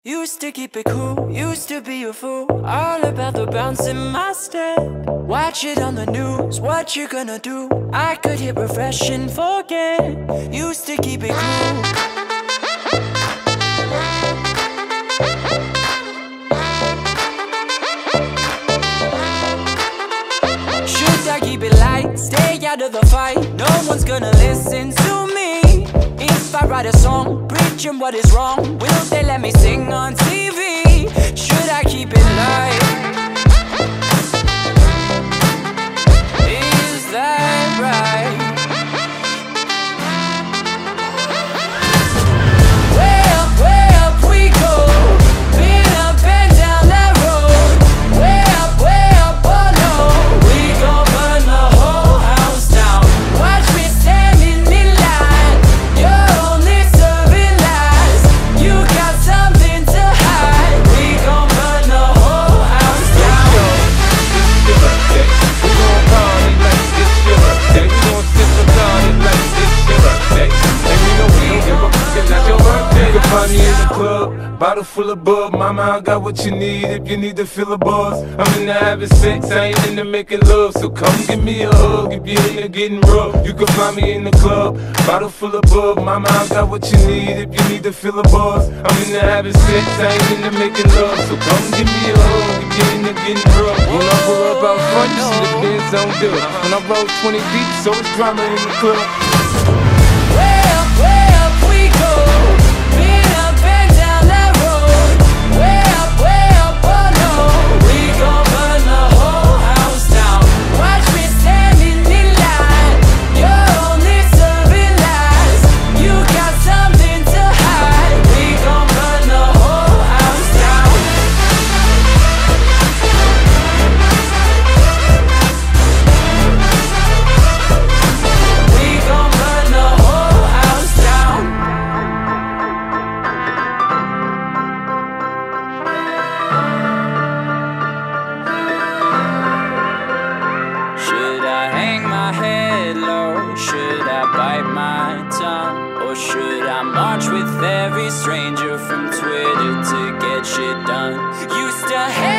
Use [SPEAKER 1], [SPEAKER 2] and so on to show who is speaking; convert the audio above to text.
[SPEAKER 1] Used to keep it cool, used to be a fool, all about the bounce in my step. Watch it on the news, what you gonna do? I could hit refresh and forget. Used to keep it cool. Should I keep it light, stay out of the fight? No one's gonna listen to me. If I write a song, preaching what is wrong, will they let me sing on TV? Should I keep it light? Is that right? Way up we go. Been up and down that road. Way up, oh no. We gon' burn the whole house down. Watch me standing in line. You're only serving lies. You got something to hide. We gon' burn the whole house down.
[SPEAKER 2] It's your birthday. We gon' party like it's your birthday. We gon' sip a party like it's your birthday. And you know we don't give a fuck, it's not your birthday. You can find me in the club, bottle full of bub. Mama, I got what you need if you need to fill a buzz. I'm into having sex, I ain't into making love. So come give me a hug if you're into getting rough. You can find me in the club, bottle full of bub. Mama, I got what you need if you need to fill a buzz. I'm into having sex, I ain't into making love. So come give me a hug if you're into getting rough. When I pull up out front, you see the Benz on do it. When I roll 20 deep, so it's drama in the club.
[SPEAKER 1] Way up we go. Been up and down that road. Way up, oh no. We gon' burn the whole house down. Watch me standing in line. You're only serving lies. You got something to hide. We gon' burn the whole house down. We gon' burn the whole house down. Should I hang my head low? Should I bite my tongue? Or should I march with every stranger from Twitter to get shit done? Used to hate